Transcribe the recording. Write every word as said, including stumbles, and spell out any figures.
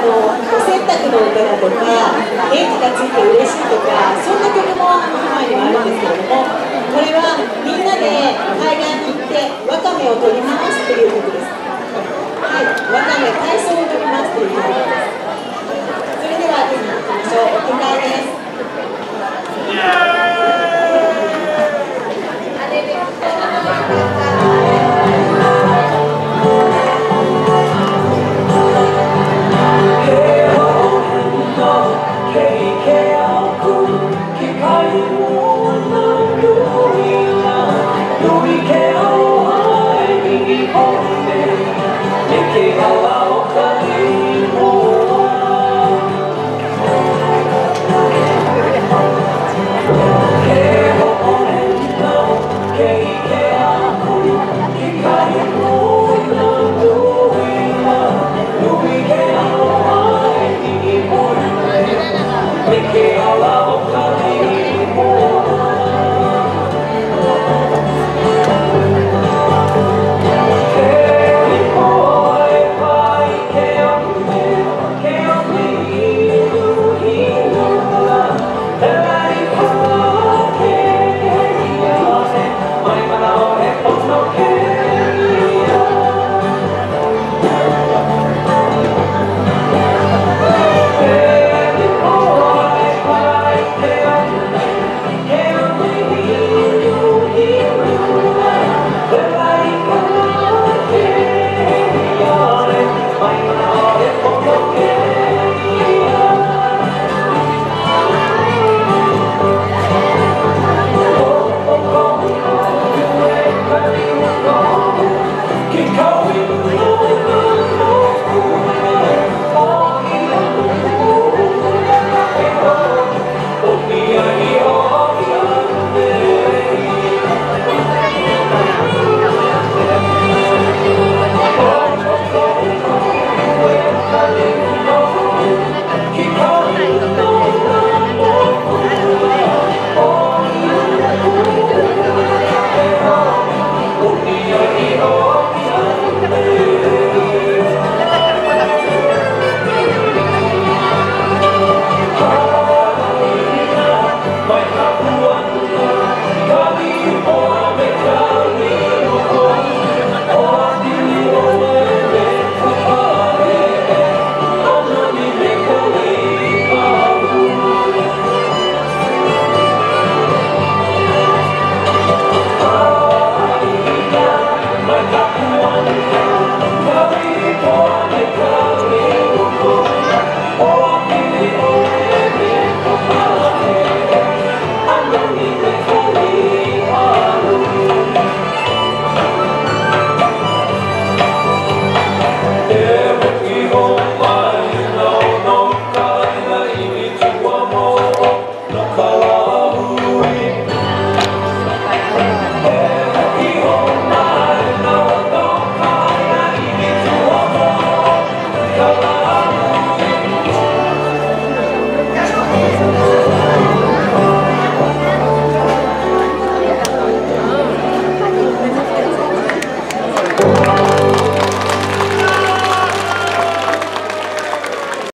のお洗濯の歌だとか電気がついて嬉しいとかそんな曲もハワイにはあるんですけれども、これはみんなで海岸に行ってワカメを取りますという曲です。はい、ワカメ体操を取りますという曲です。それではぜひ行きましょう。お手替えです。 Thank you.